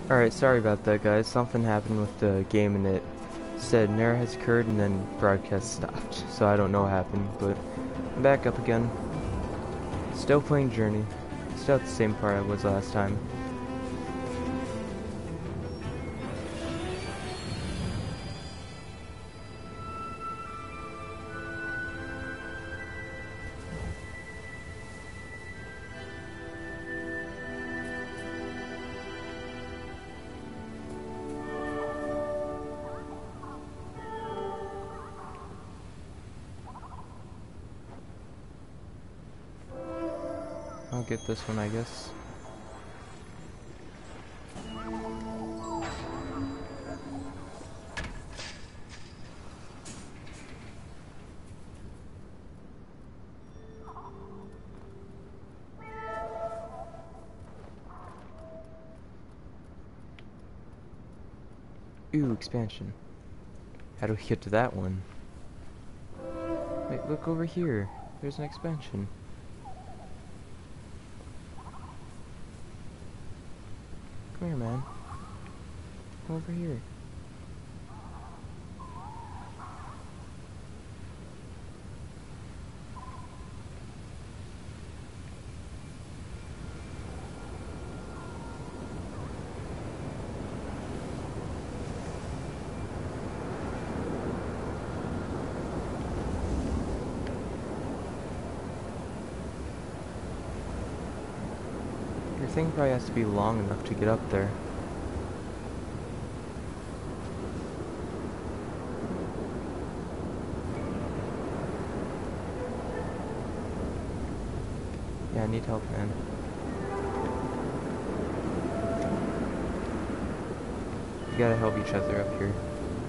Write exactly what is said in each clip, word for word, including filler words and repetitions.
Alright, sorry about that, guys. Something happened with the game and it said an error has occurred and then broadcast stopped. So I don't know what happened, but I'm back up again. Still playing Journey. Still at the same part I was last time. I'll get this one, I guess. Ooh, expansion. How do we get to that one? Wait, look over here. There's an expansion. Come here, man. Come over here. Your thing probably has to be long enough to get up there. Yeah, I need help, man. You gotta help each other up here.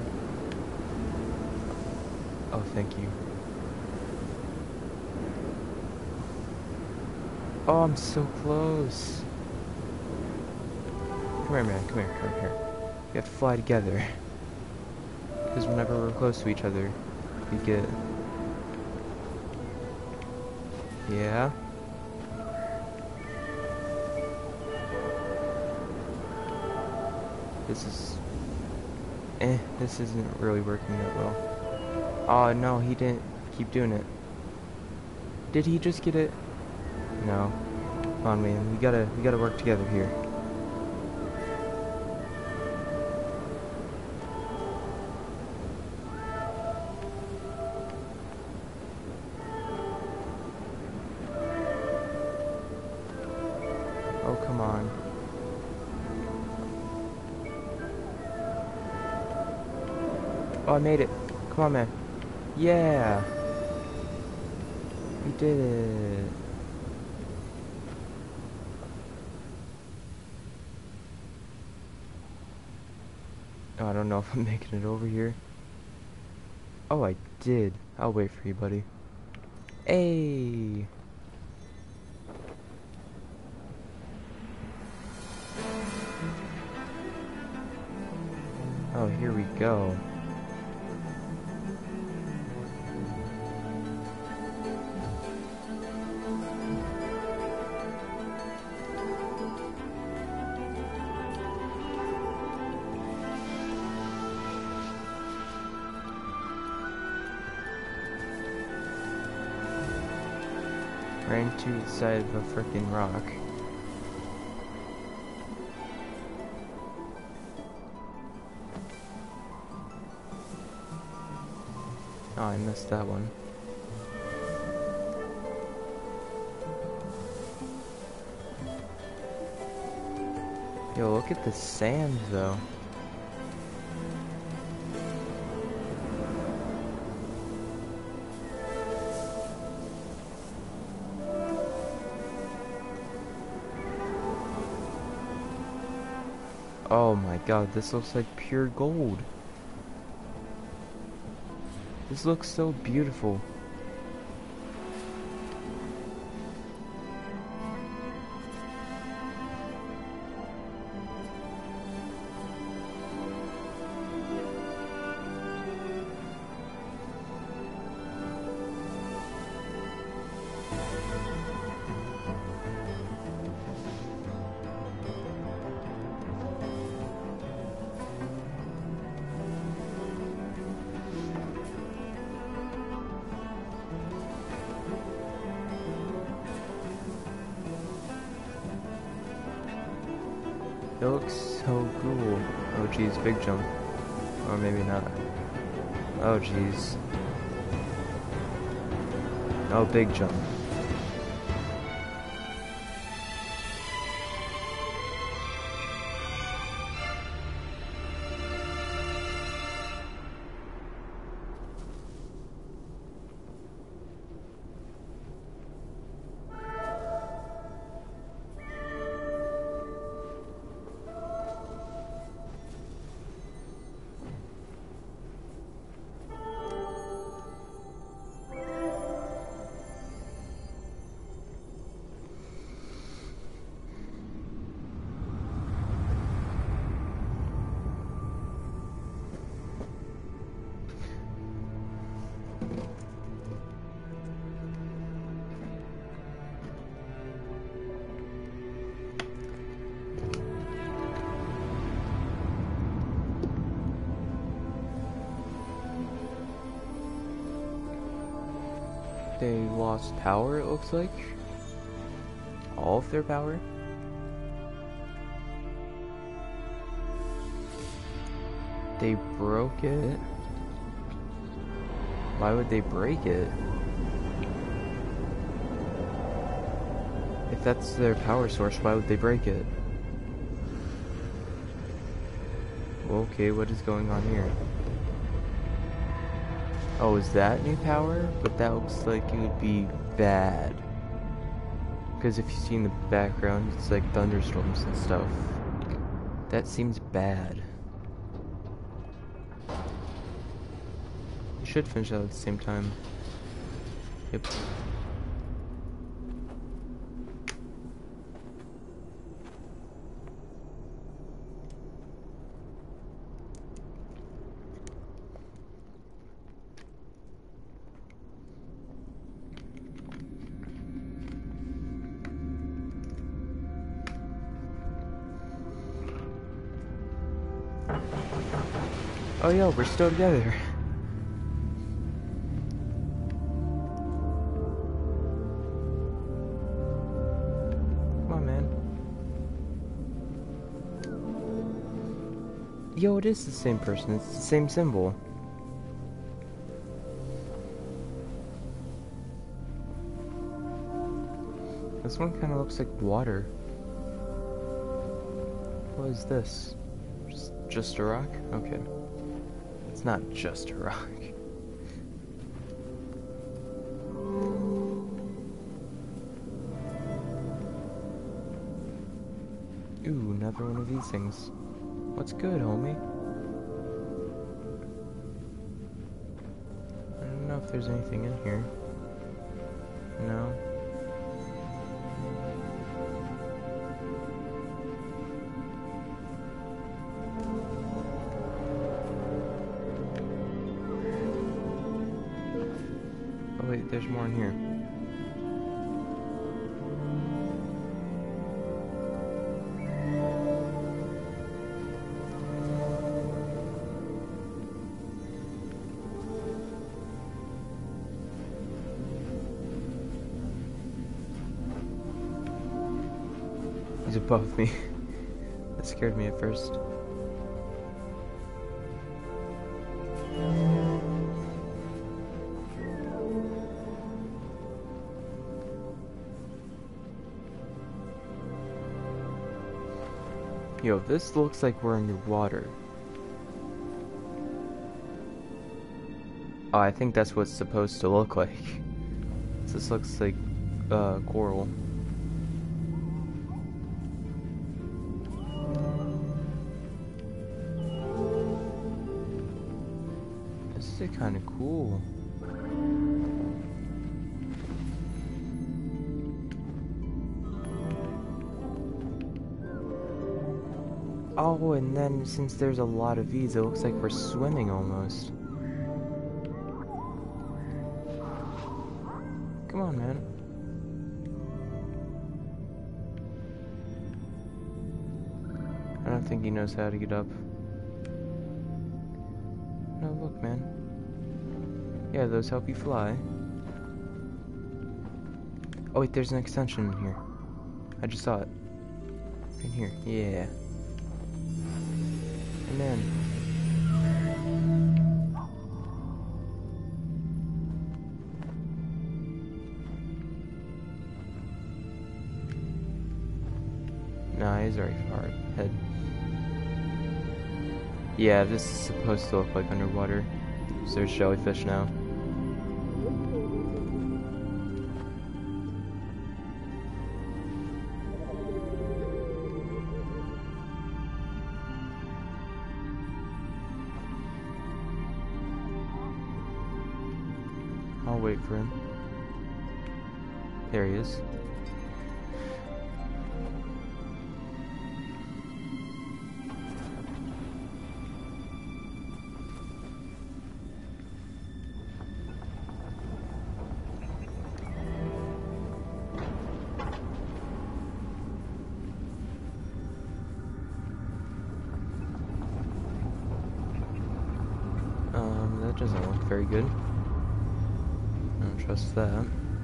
Oh, thank you. Oh, I'm so close. Come here, man. Come here. Come here. We have to fly together. Because whenever we're close to each other, we get... Yeah? This is... Eh, this isn't really working that well. Oh, no, he didn't keep doing it. Did he just get it? No. Come on, man. We gotta, we gotta work together here. Oh, come on. Oh, I made it. Come on, man. Yeah. We did it. Oh, I don't know if I'm making it over here. Oh, I did. I'll wait for you, buddy. Hey. Oh, here we go. Ran to the side of a freaking rock. Oh, I missed that one. Yo, look at the sand, though. Oh my god, this looks like pure gold. This looks so beautiful. It looks so cool. Oh geez, big jump. Or maybe not. Oh geez. Oh, big jump. They lost power, it looks like. All of their power. They broke it. Why would they break it? If that's their power source, why would they break it? Okay, what is going on here? Oh, is that new power? But that looks like it would be bad. Because if you see in the background, it's like thunderstorms and stuff. That seems bad. We should finish that at the same time. Yep. Oh yo, we're still together. Come on, man. Yo, it is the same person. It's the same symbol. This one kind of looks like water. What is this? Just, just a rock? Okay. It's not just a rock. Ooh, another one of these things. What's good, homie? I don't know if there's anything in here. No. Oh wait, there's more in here. He's above me. That scared me at first. Yo, this looks like we're underwater. Oh, I think that's what it's supposed to look like. This looks like uh, coral. This is kind of cool. Oh, and then since there's a lot of these, it looks like we're swimming almost. Come on, man. I don't think he knows how to get up. No, look, man. Yeah, those help you fly. Oh wait, there's an extension in here. I just saw it. In here, yeah. Come in. Nah, he's already far ahead. Yeah, this is supposed to look like underwater. So there's jellyfish now. I'll wait for him. There he is. Um, that doesn't look very good. I don't trust that.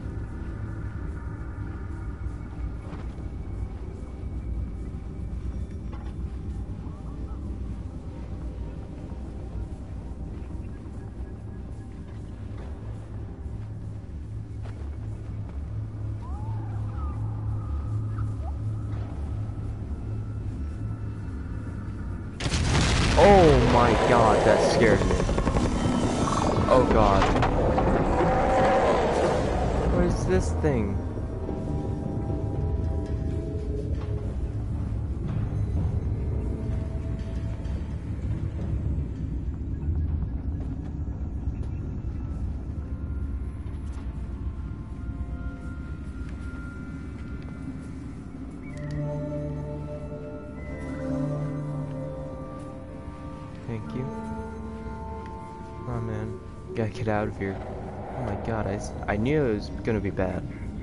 Oh my god, that scared me. Oh god. What is this thing? Thank you. Oh man, gotta get out of here. Oh my god, I, s I knew it was gonna be bad.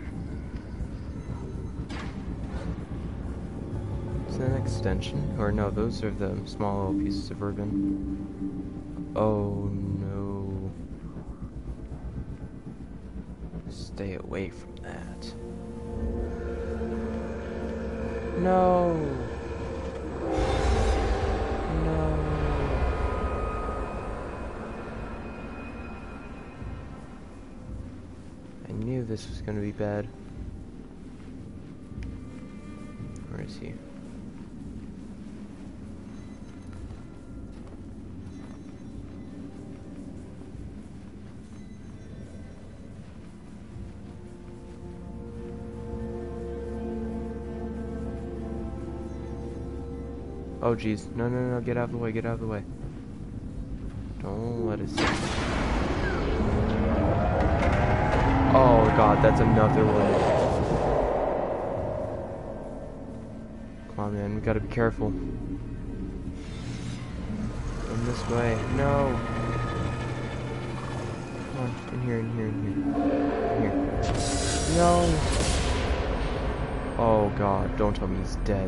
Is that an extension? Or no, those are the small little pieces of ribbon. Oh no. Stay away from that. No! No. I knew this was gonna be bad. Where is he? Oh geez, no no no, get out of the way, get out of the way. Don't let us. Oh god, that's another one. Come on man, we gotta be careful. Come this way. No! Come on, in here, in here, in here. In here. No! Oh god, don't tell me he's dead.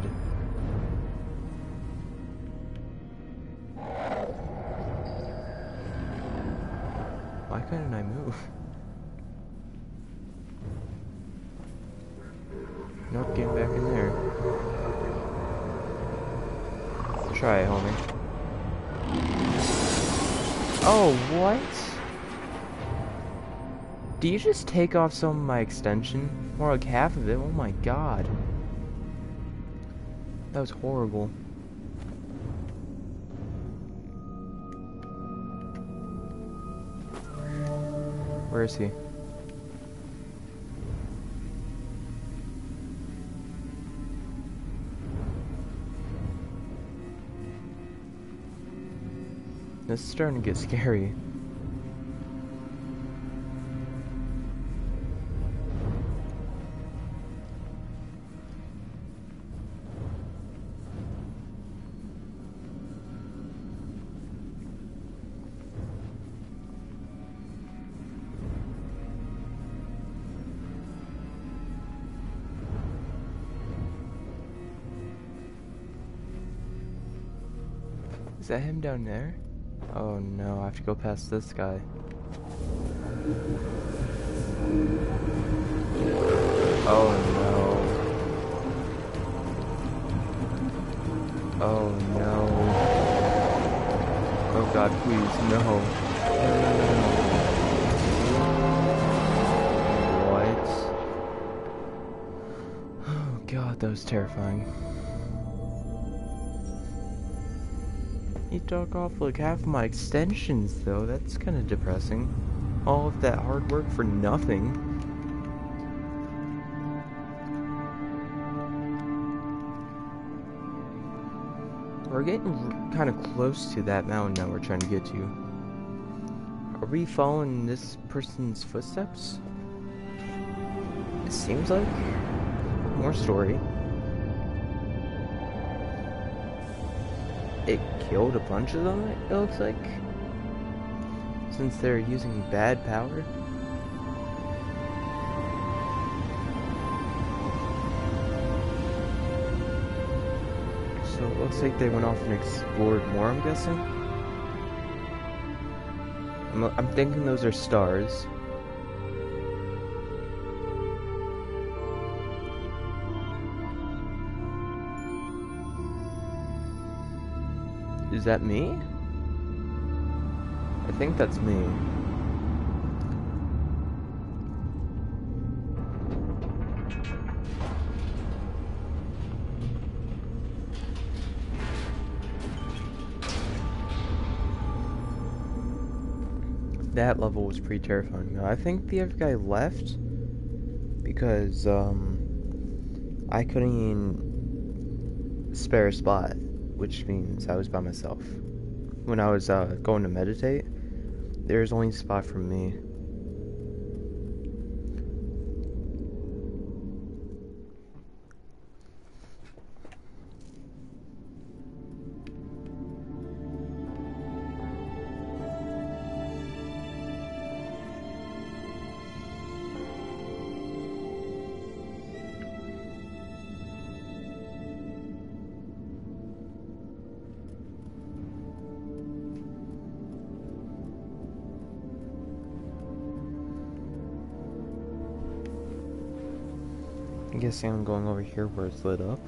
Why couldn't I move? Nope, get back in there. Try it, homie. Oh, what? Do you just take off some of my extension? More like half of it? Oh my god. That was horrible. Where is he? This is starting to get scary. Is that him down there? Oh no, I have to go past this guy. Oh no. Oh no. Oh god, please, no. No, no, no, no. What? Oh god, that was terrifying. He took off like half my extensions though, that's kinda depressing. All of that hard work for nothing. We're getting kind of close to that mountain now we're trying to get to. Are we following this person's footsteps? It seems like. More story. It killed a bunch of them, it looks like. Since they're using bad power. So it looks like they went off and explored more, I'm guessing. I'm, I'm thinking those are stars. Is that me? I think that's me. That level was pretty terrifying. Now, I think the other guy left because um, I couldn't even spare a spot, which means I was by myself. When I was uh, going to meditate, there's only a spot for me. I'm guessing I'm going over here where it's lit up.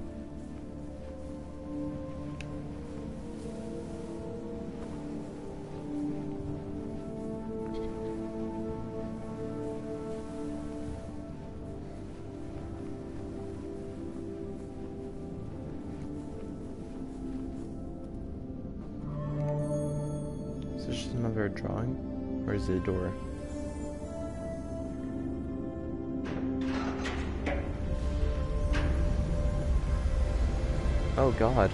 Is this just another drawing? Or is it a door? Oh god.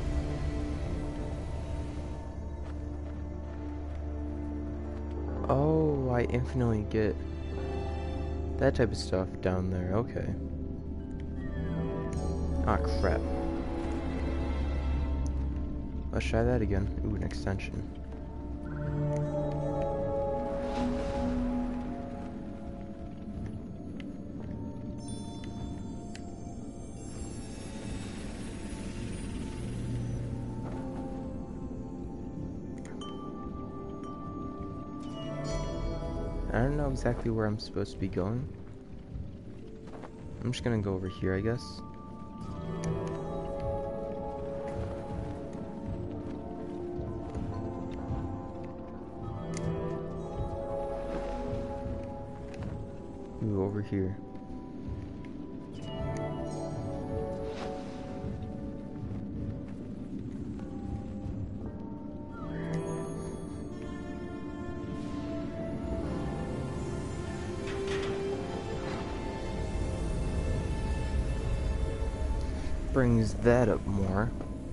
Oh, I infinitely get that type of stuff down there. Okay. Ah, crap. Let's try that again. Ooh, an extension. I don't know exactly where I'm supposed to be going. I'm just gonna go over here, I guess. Ooh, over here. Brings that up more.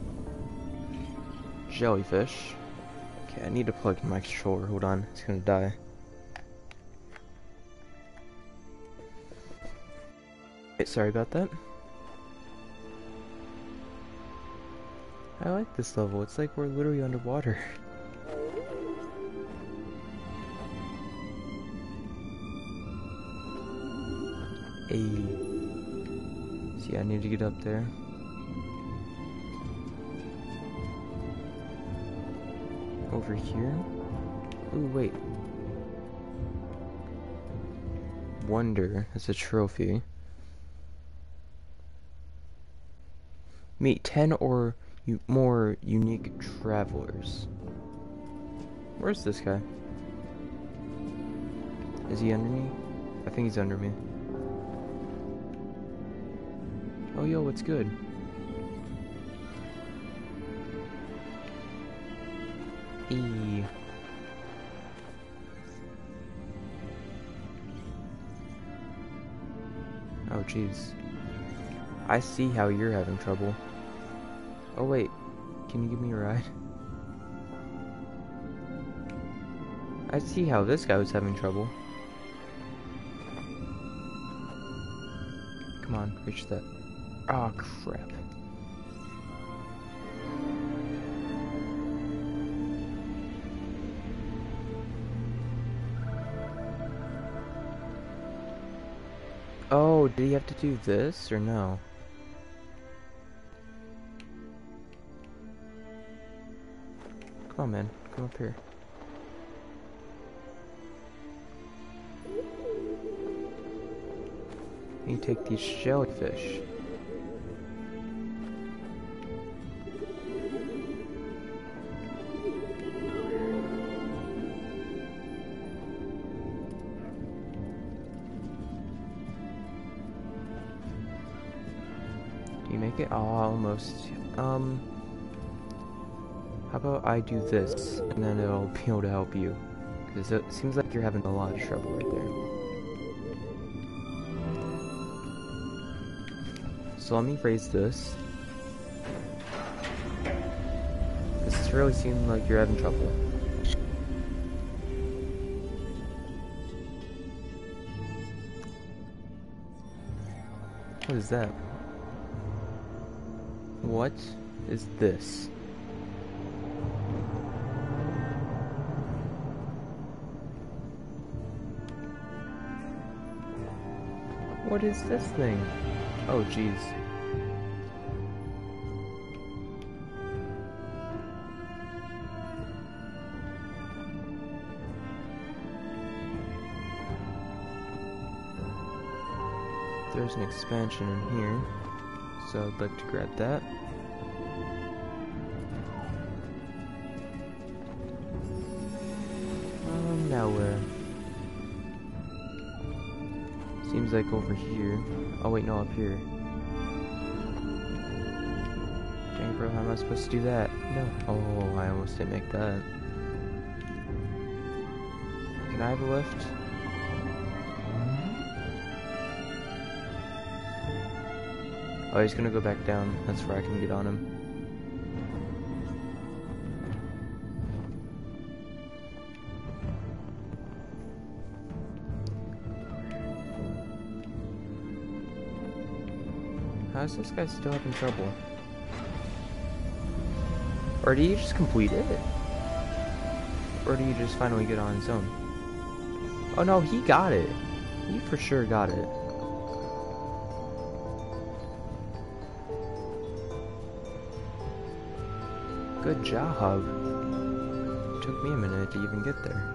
Jellyfish. Okay, I need to plug in my controller. Hold on, it's gonna die. Hey, sorry about that. I like this level. It's like we're literally underwater. Hey. See, I need to get up there. Over here? Ooh, wait. Wonder. That's a trophy. Meet ten or u more unique travelers. Where's this guy? Is he under me? I think he's under me. Oh, yo, what's good? E. Oh, jeez. I see how you're having trouble. Oh, wait. Can you give me a ride? I see how this guy was having trouble. Come on, reach that. Oh, crap. Oh, did he have to do this or no? Come on, man. Come up here. You take these jellyfish. Do you make it? Oh, almost. Um, how about I do this, and then it'll be able to help you. Because it seems like you're having a lot of trouble right there. So let me raise this. This is really seeming like you're having trouble. What is that? What is this? What is this thing? Oh, jeez. There's an expansion in here, so I'd like to grab that. Um, now where? Seems like over here. Oh wait, no, up here. Dang, bro, how am I supposed to do that? No. Oh, I almost didn't make that. Can I have a lift? Oh, he's gonna go back down. That's where I can get on him. How's this guy still having trouble? Or did he just complete it? Or did he just finally get on his own? Oh no, he got it. He for sure got it. Good job. Took me a minute to even get there.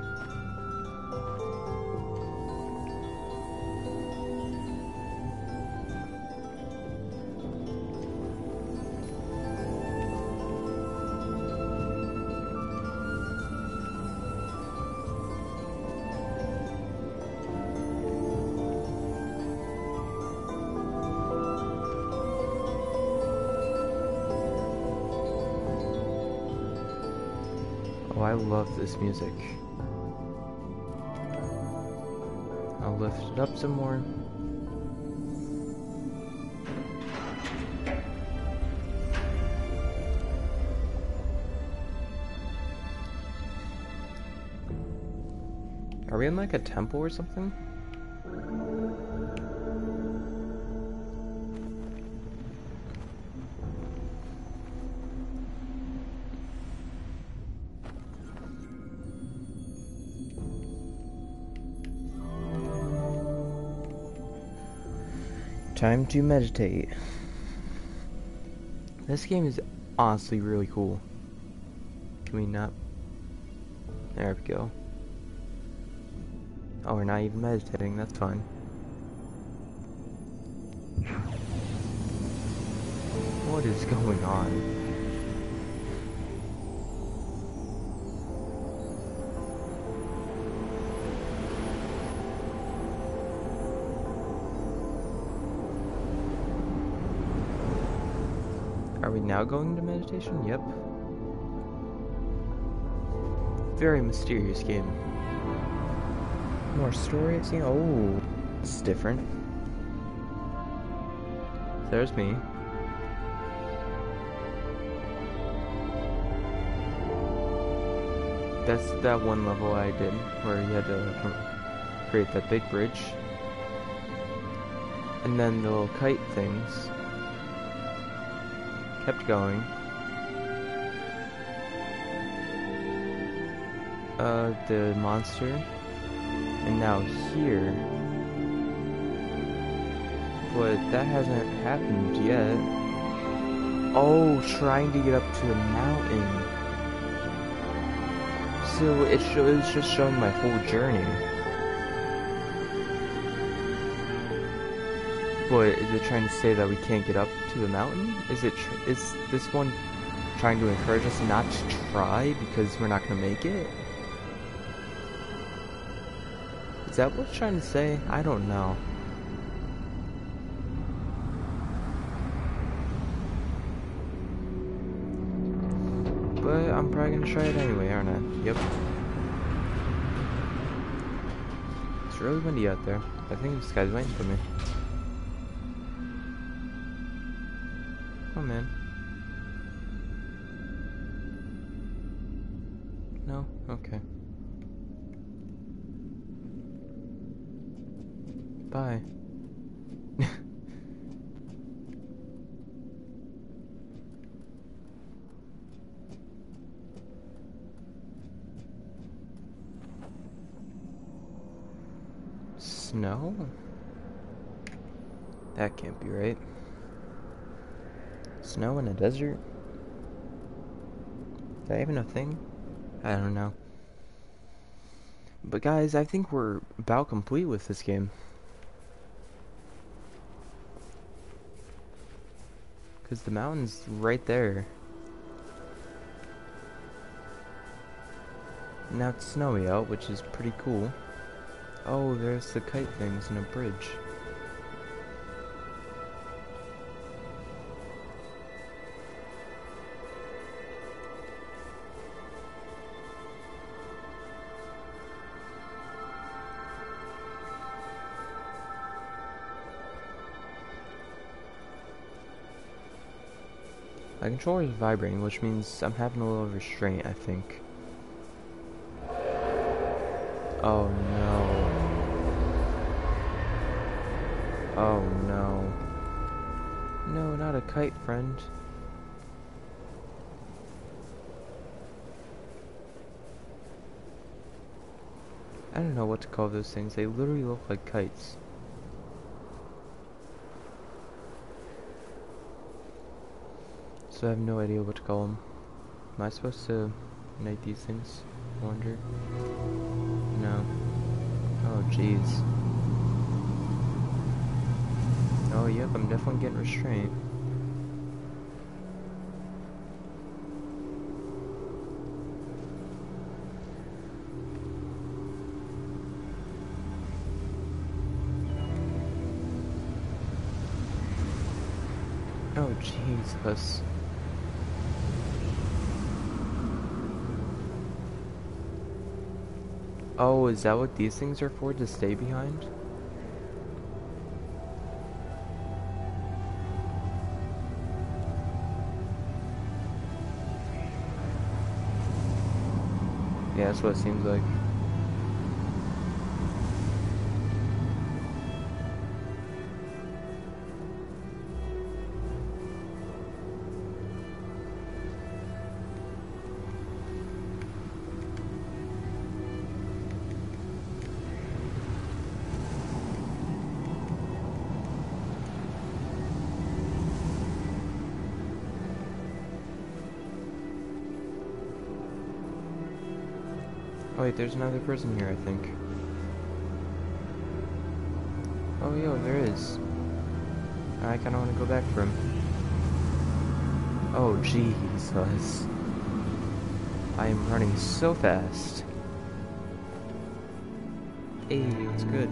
Oh, I love this music. I'll lift it up some more. Are we in like a temple or something? Time to meditate. This game is honestly really cool. Can we not? There we go. Oh, we're not even meditating, that's fine. What is going on? now going into meditation? Yep. Very mysterious game. More story I've seen? Oh, it's different. There's me. That's that one level I did where you had to create that big bridge. And then the little kite things kept going. Uh, the monster. And now here. But that hasn't happened yet. Oh, trying to get up to the mountain. So it shows, it's just showing my whole journey. But is it trying to say that we can't get up to the mountain? Is it? Tr is this one trying to encourage us not to try because we're not going to make it? Is that what it's trying to say? I don't know. But I'm probably gonna try it anyway, aren't I? Yep. It's really windy out there. I think this guy's waiting for me. Oh man. No? Okay. Bye. Snow? That can't be right. Snow in a desert? Is that even a thing? I don't know. But guys, I think we're about complete with this game. Because the mountain's right there. Now it's snowy out, which is pretty cool. Oh, there's the kite things and a bridge. My controller is vibrating, which means I'm having a little restraint, I think. Oh no. Oh no. No, not a kite, friend. I don't know what to call those things. They literally look like kites. So I have no idea what to call them. Am I supposed to make these things? I wonder. No. Oh jeez. Oh yep, I'm definitely getting restraint. Oh Jesus. Oh, is that what these things are for, to stay behind? Yeah, that's what it seems like. Oh wait, there's another person here, I think. Oh yo, there is. I kinda wanna go back for him. Oh Jesus. I am running so fast. Hey, what's good?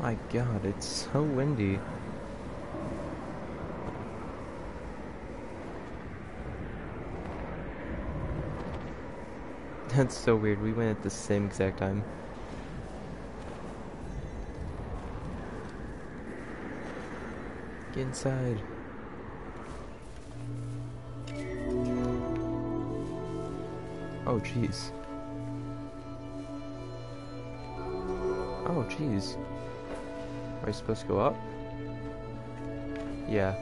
My god, it's so windy. That's so weird. We went at the same exact time. Get inside. Oh, jeez. Oh, jeez. Are you supposed to go up? Yeah.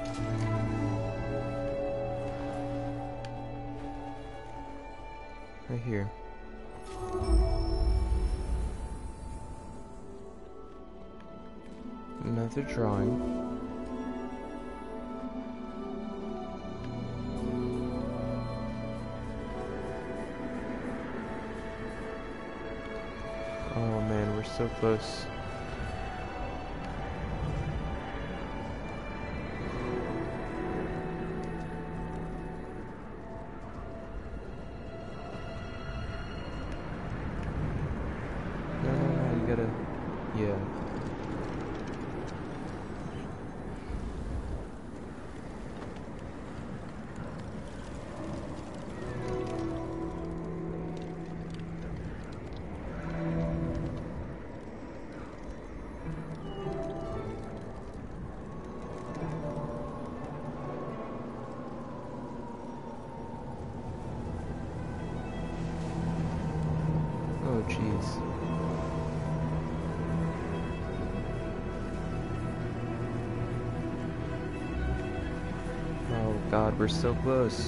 Right here. Another drawing. Oh man, we're so close. No, no, no, you gotta... Yeah. Oh, jeez. Oh god, we're so close.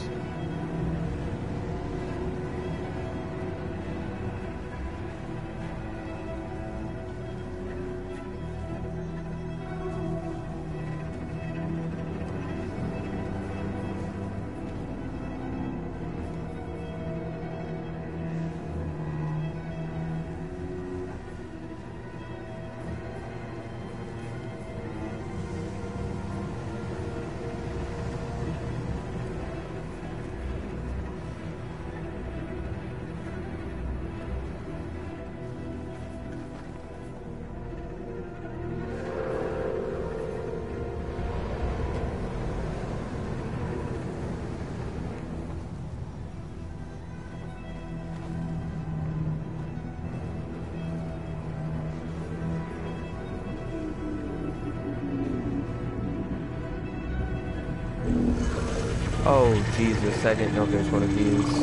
Oh, Jesus, I didn't know there's one of these.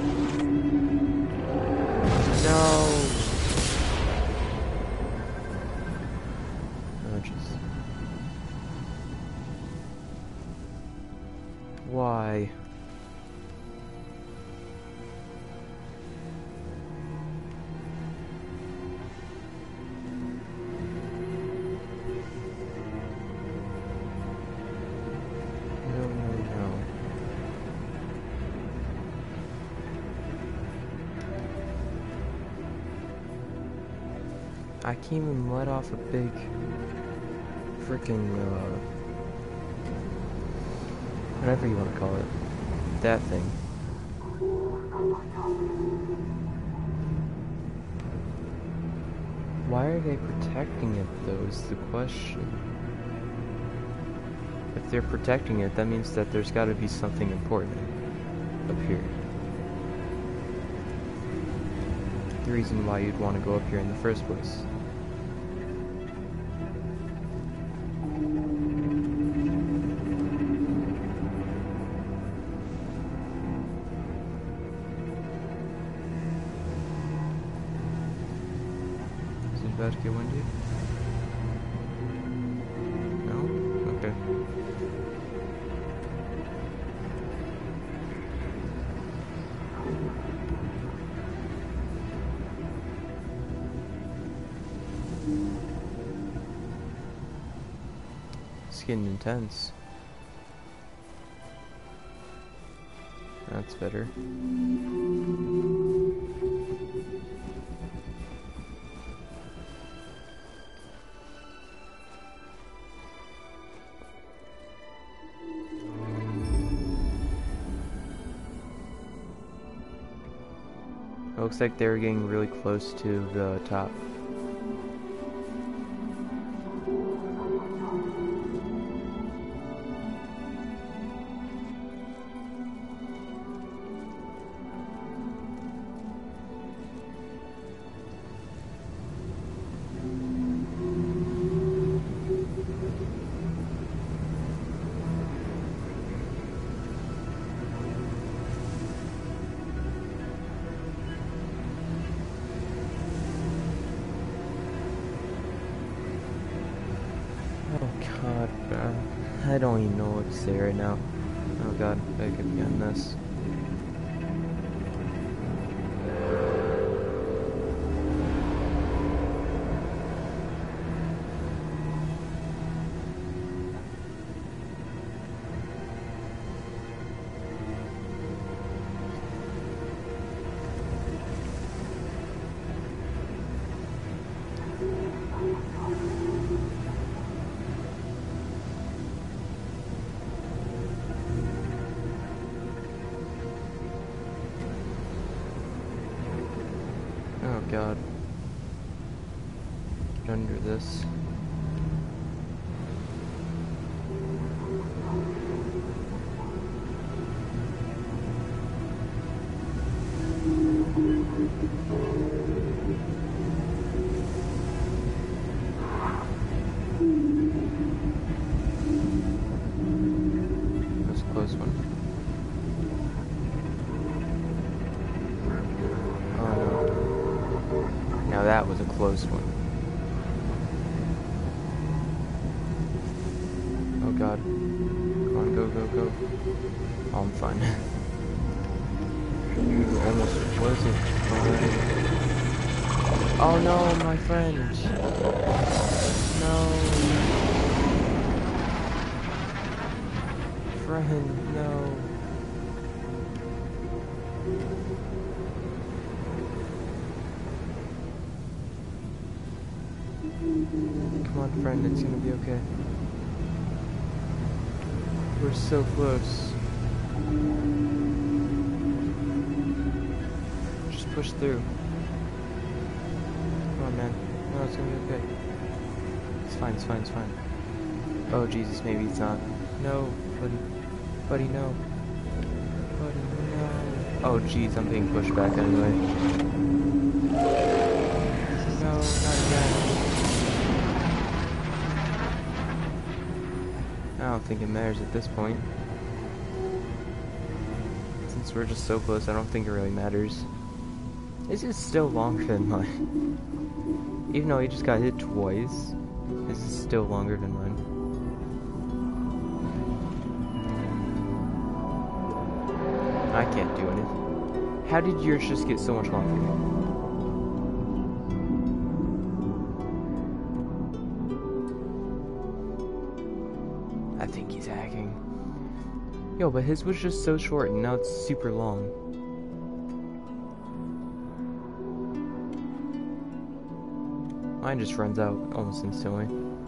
No! Oh, jeez. Why? No, no, no. I can't even let off a big freaking uh whatever you want to call it. That thing. Why are they protecting it though is the question. If they're protecting it, that means that there's gotta be something important up here. The reason why you'd want to go up here in the first place. Is it about to get windy? No? Okay. It's getting intense. That's better. It looks like they're getting really close to the top. I don't even know what to say right now. Oh god, I could be on this. Oh god. Get under this. That was a close one. Now that was a close one. Oh god. Come on, go, go, go. Oh, I'm fine. You almost was it already. Oh no, my friend. No. Friend, no. Come on, friend, it's gonna be okay. We're so close. Just push through. Come on, man. No, it's gonna be okay. It's fine, it's fine, it's fine. Oh, Jesus, maybe it's not. No, buddy. Buddy, no. Buddy, no. Oh, jeez, I'm being pushed back anyway. No, not again. I don't think it matters at this point. Since we're just so close, I don't think it really matters. This is still longer than mine. Even though he just got hit twice, this is still longer than mine. I can't do anything. How did yours just get so much longer? I think he's hacking. Yo, but his was just so short and now it's super long. Mine just runs out almost instantly.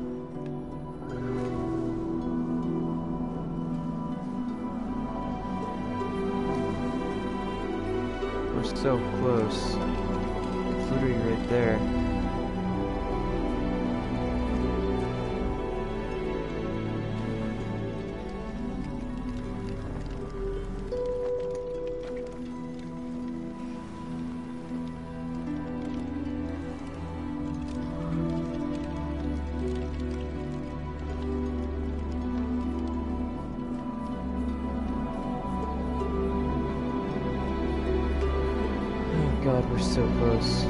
We're so close. It's literally right there. God, we're so close.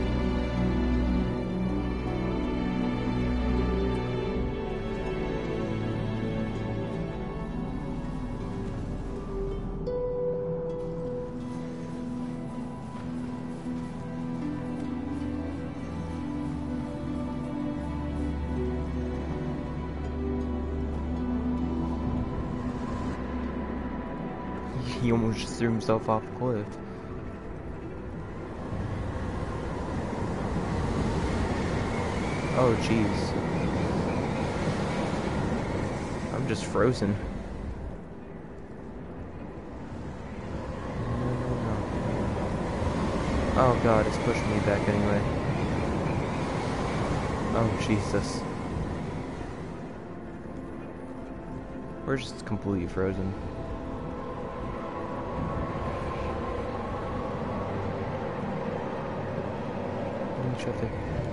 He almost just threw himself off the cliff. Oh, jeez. I'm just frozen. No, no, no. Oh god, it's pushing me back anyway. Oh, Jesus. We're just completely frozen. Let me try to...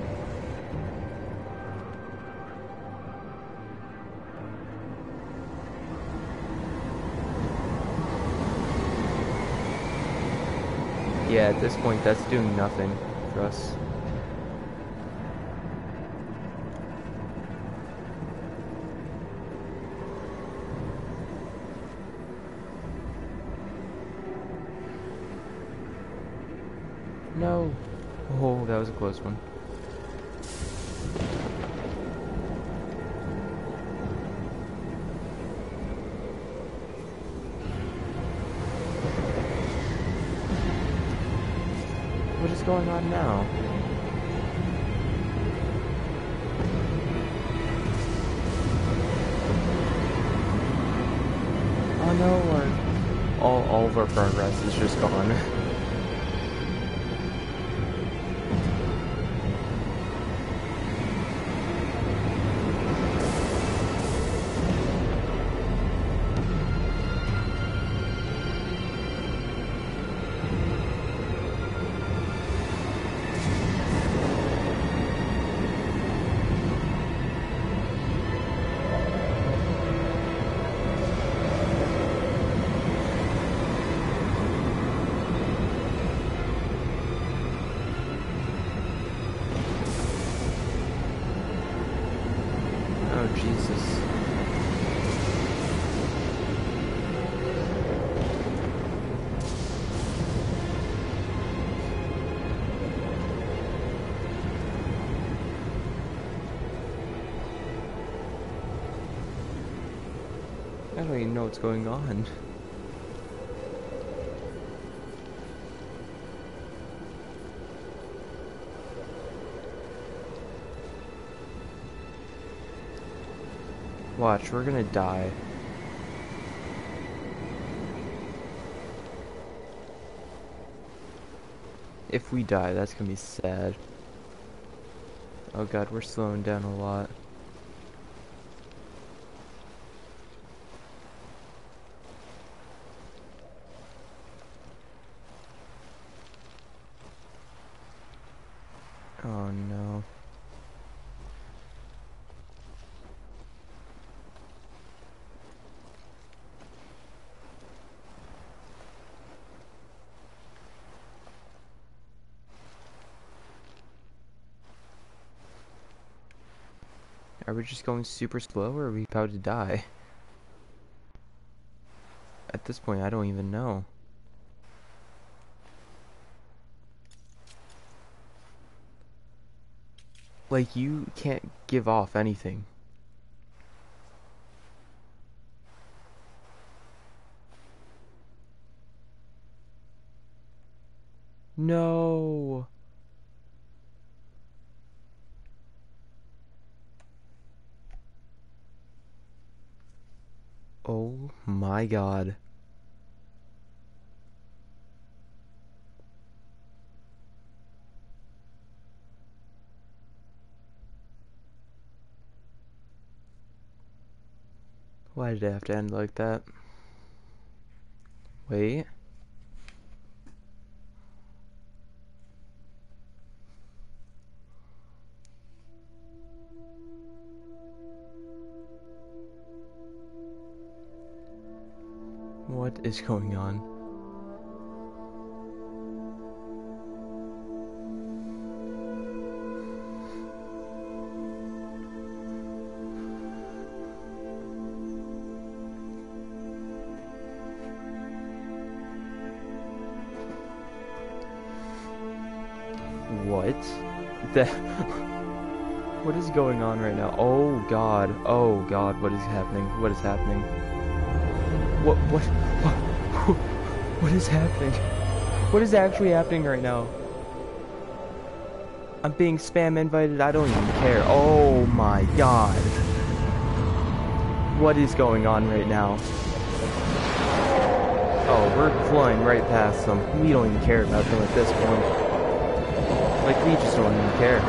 Yeah, at this point, that's doing nothing for us. No. Oh, that was a close one. What is going on now? Oh no, our, all, all of our progress is just gone. Oh, Jesus. I don't even know what's going on. Watch, we're gonna die. If we die, that's gonna be sad. Oh god, we're slowing down a lot. Oh no. Are we just going super slow, or are we about to die? At this point, I don't even know. Like, you can't give off anything. No. Oh my god. Why did it have to end like that? Wait. What is going on? What? The What is going on right now? Oh god. Oh god, what is happening? What is happening? What what what what is happening? What is actually happening right now? I'm being spam invited, I don't even care. Oh my god. What is going on right now? Oh, we're flying right past them. We don't even care about them at this point. Like, we just don't even care.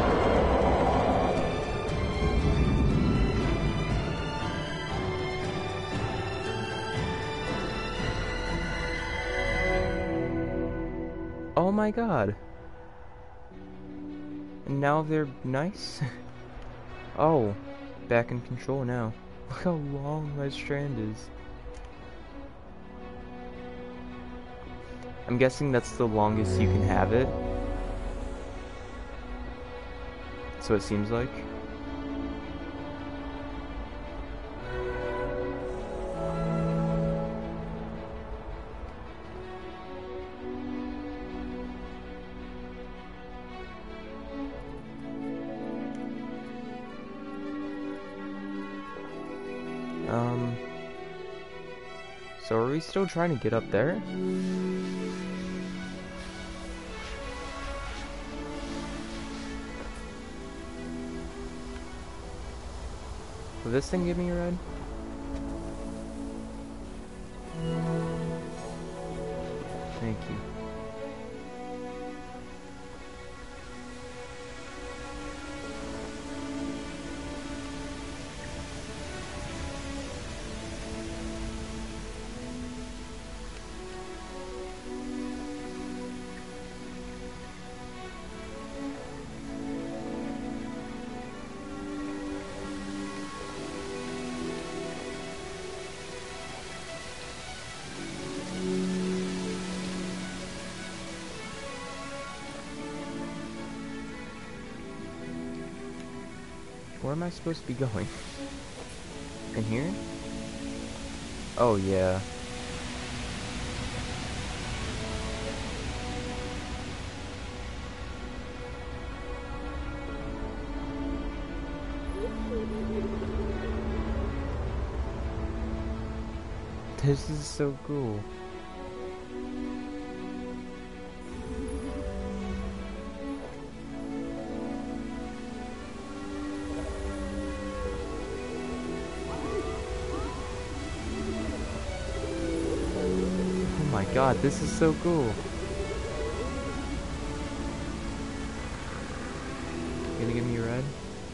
Oh my god. And now they're nice? Oh, back in control now. Look how long my strand is. I'm guessing that's the longest you can have it. So it seems like. Um, so are we still trying to get up there? Will this thing give me a ride? Thank you. Where am I supposed to be going? In here? Oh yeah. This is so cool. Oh my god, this is so cool. You gonna give me a ride?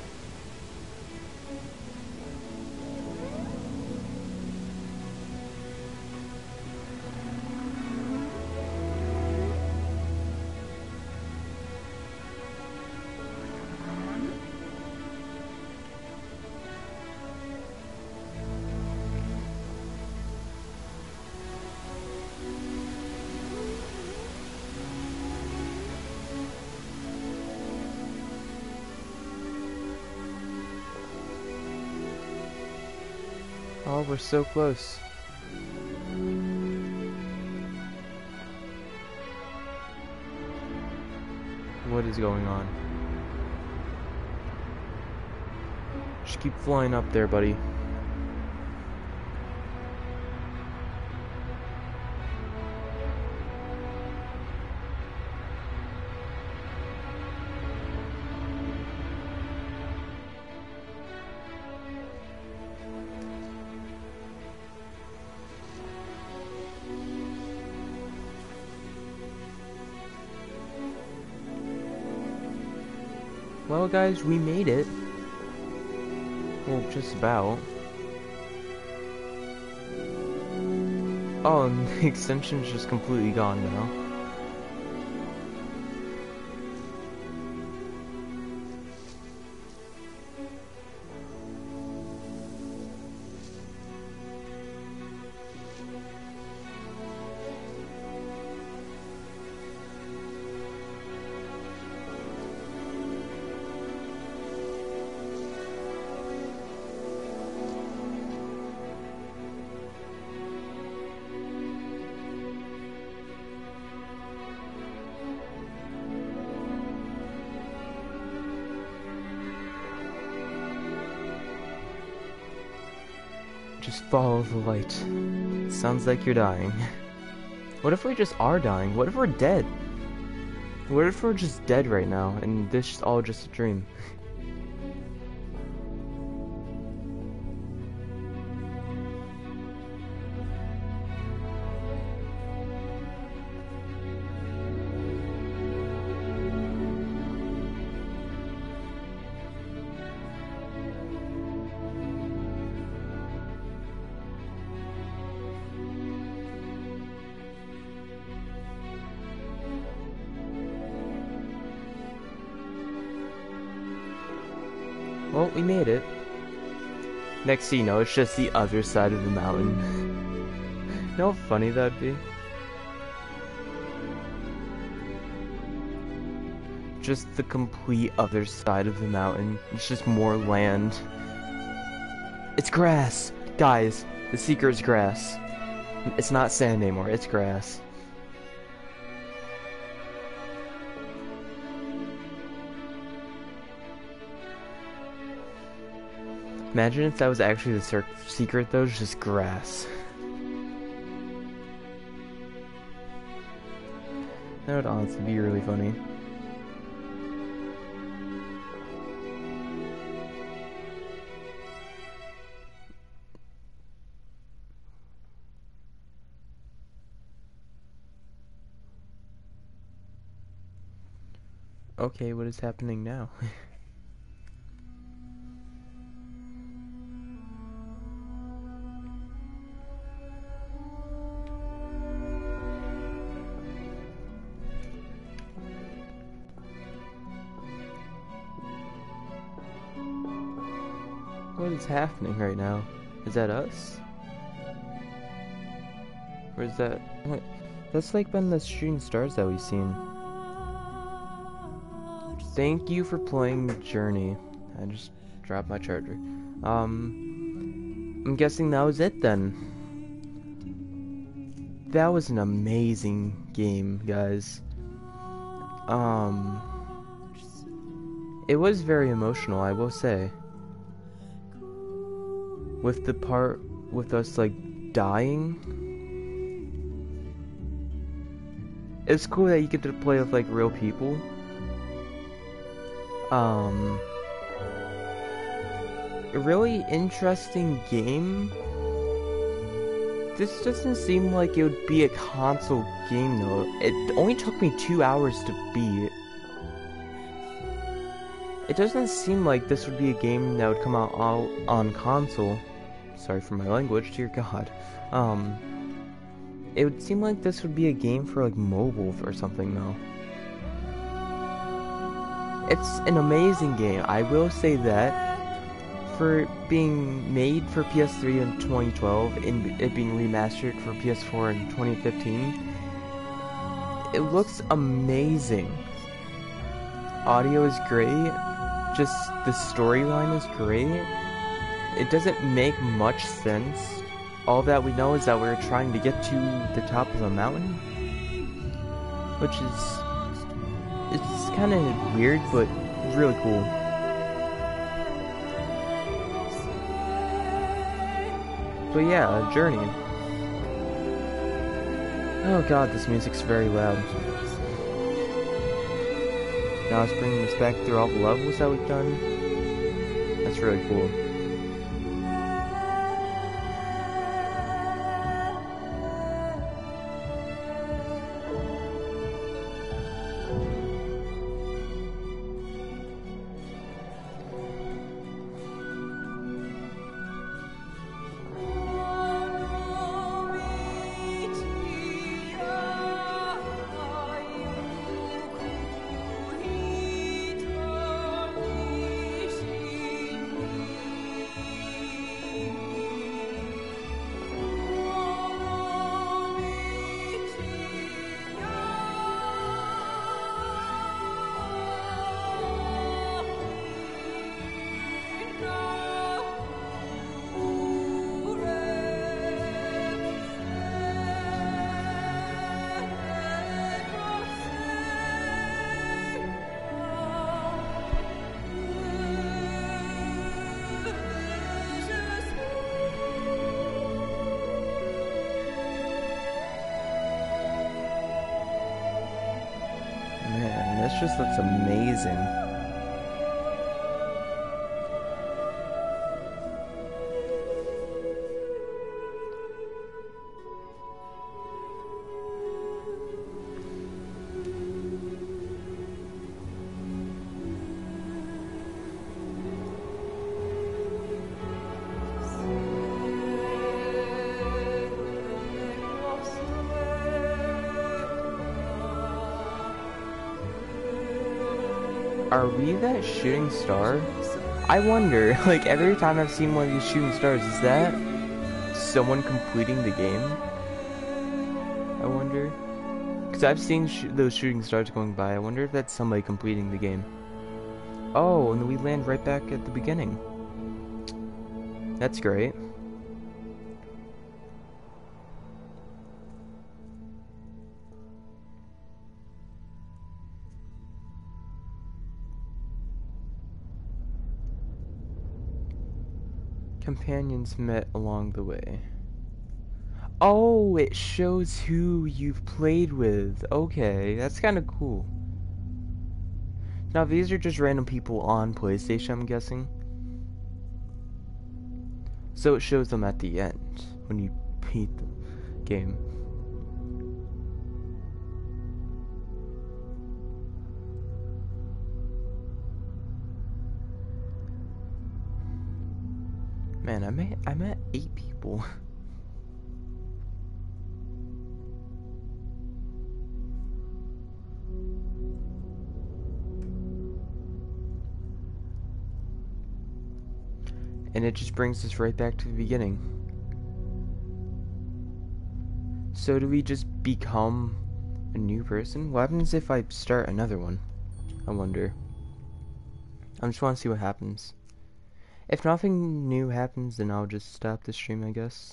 Oh, we're so close. What is going on? Just keep flying up there, buddy. Well, guys, we made it. Well, just about. Oh, and the extension's just completely gone now. Just follow the light. Sounds like you're dying. What if we just are dying? What if we're dead? What if we're just dead right now and this is all just a dream? Well, we made it. Next thing you know, it's just the other side of the mountain. You know how funny that'd be? Just the complete other side of the mountain. It's just more land. It's grass! Guys, the secret is grass. It's not sand anymore, it's grass. Imagine if that was actually the cir secret though, it's just grass. That would honestly be really funny. Okay, what is happening now? What is happening right now? Is that us? Or is that... What? That's like been the shooting stars that we've seen. Thank you for playing Journey. I just dropped my charger. Um, I'm guessing that was it then. That was an amazing game, guys. Um, it was very emotional, I will say. With the part with us like dying, it's cool that you get to play with like real people. Um, a really interesting game. This doesn't seem like it would be a console game though. It only took me two hours to beat. It doesn't seem like this would be a game that would come out all on console. Sorry for my language, dear God. Um, it would seem like this would be a game for like mobile or something though. It's an amazing game, I will say that. For being made for P S three in twenty twelve and it being remastered for P S four in twenty fifteen, it looks amazing. Audio is great, just the storyline is great. It doesn't make much sense. All that we know is that we're trying to get to the top of a mountain, which is, it's kind of weird, but really cool. But yeah, Journey. Oh god, this music's very loud. Now it's bringing us back through all the levels that we've done. That's really cool. Man, this just looks amazing. Are we that shooting star? I wonder, like, every time I've seen one of these shooting stars, is that someone completing the game? I wonder. Because I've seen sh those shooting stars going by. I wonder if that's somebody completing the game. Oh, and we land right back at the beginning. That's great. Companions met along the way. Oh, it shows who you've played with. Okay, that's kind of cool. Now, these are just random people on PlayStation, I'm guessing. So it shows them at the end when you beat the game. Man, I met I met eight people. And it just brings us right back to the beginning. So do we just become a new person? What happens if I start another one? I wonder. I just want to see what happens. If nothing new happens, then I'll just stop the stream, I guess.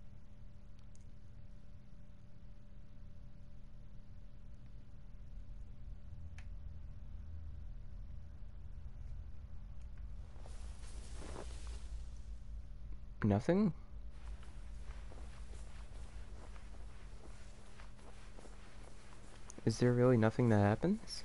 Nothing? Is there really nothing that happens?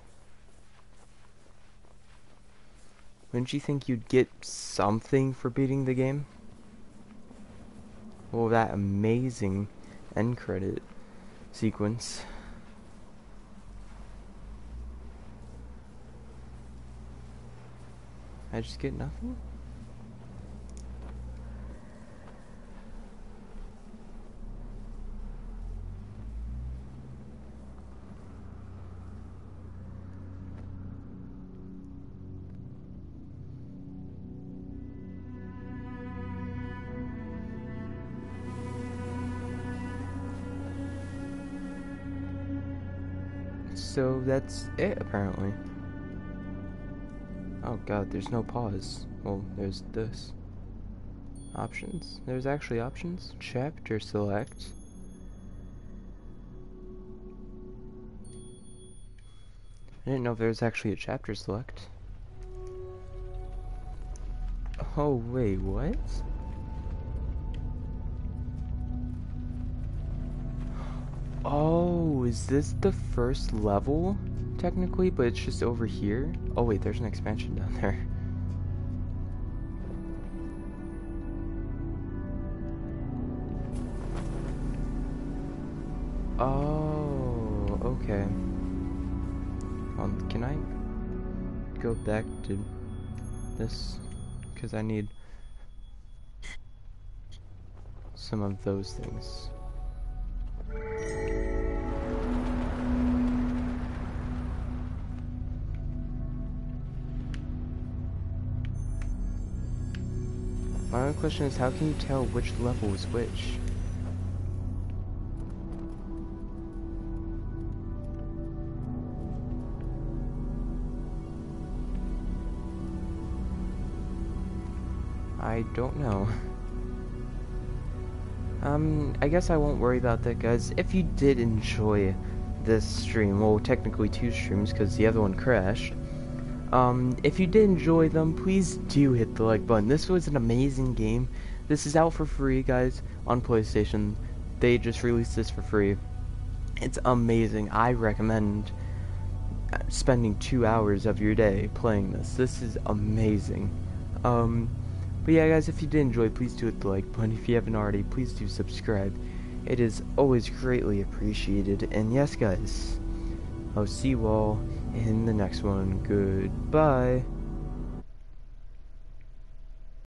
Wouldn't you think you'd get something for beating the game? Well, that amazing end credit sequence. I just get nothing? So that's it, apparently. Oh god, there's no pause. Well, there's this. Options. There's actually options. Chapter select. I didn't know if there was actually a chapter select. Oh, wait, what? Oh, is this the first level? Technically, but it's just over here. Oh wait, there's an expansion down there. Oh, okay. Um, can I go back to this? Because I need some of those things. My only question is, how can you tell which level is which? I don't know. Um, I guess I won't worry about that, guys. If you did enjoy this stream, well, technically two streams because the other one crashed. Um, if you did enjoy them, please do hit the like button. This was an amazing game. This is out for free, guys, on PlayStation. They just released this for free. It's amazing. I recommend spending two hours of your day playing this. This is amazing. Um, but yeah, guys, if you did enjoy, please do hit the like button. If you haven't already, please do subscribe. It is always greatly appreciated. And yes, guys, I'll see you all in the next one. Goodbye.